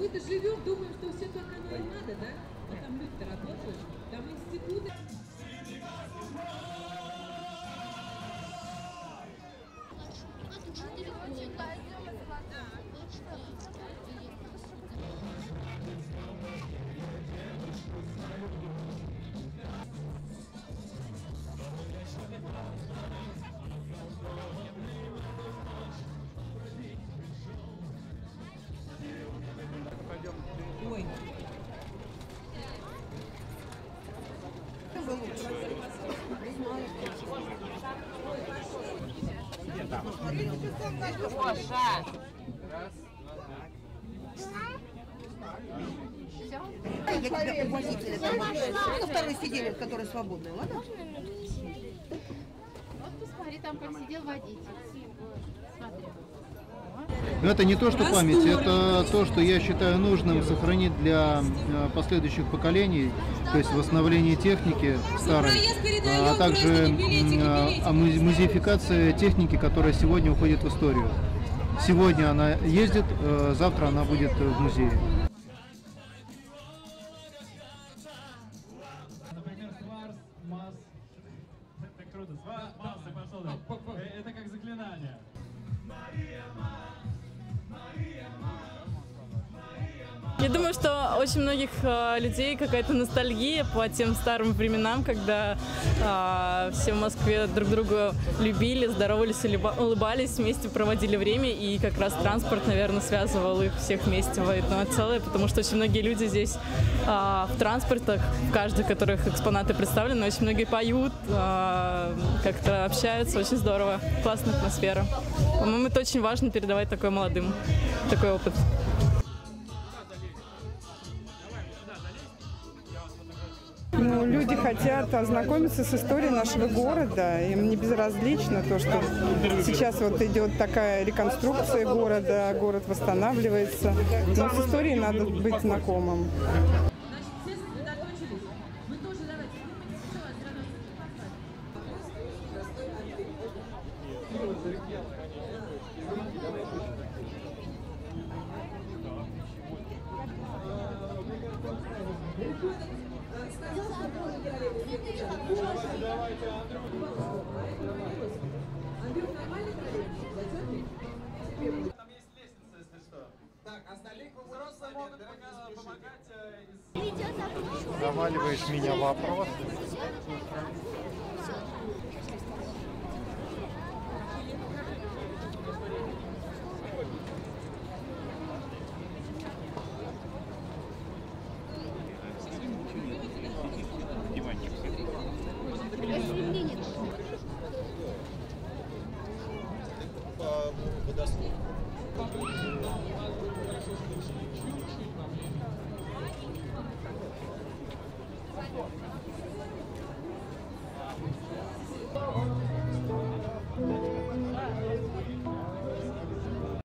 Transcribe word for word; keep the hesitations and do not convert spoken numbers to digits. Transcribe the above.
почему-то живем, думаем, что все так оно и надо, да? А там люди-то работают, там институты. Ой. Гоша! Я тебя пригласителя там. Ну, второй сидели, который свободный, ладно? Вот посмотри, там как сидел водитель. Смотри. Но это не то, что память, это то, что я считаю нужным сохранить для последующих поколений, то есть восстановление техники старой, а также музеификация техники, которая сегодня уходит в историю. Сегодня она ездит, завтра она будет в музее. Например, сварс, масс. Это круто. Масс, пошел. Это как заклинание. Я думаю, что очень многих э, людей какая-то ностальгия по тем старым временам, когда э, все в Москве друг друга любили, здоровались, улыбались, вместе проводили время, и как раз транспорт, наверное, связывал их всех вместе в одно целое, потому что очень многие люди здесь э, в транспортах, в каждых которых экспонаты представлены, очень многие поют, э, как-то общаются, очень здорово, классная атмосфера. По-моему, это очень важно передавать такой молодым, такой опыт. Ну, люди хотят ознакомиться с историей нашего города. Им не безразлично то, что сейчас вот идет такая реконструкция города, город восстанавливается. Но с историей надо быть знакомым. Там есть лестница, если что. Так, остальные взрослые могут помогать. Заваливаешь меня вопрос. Водослов.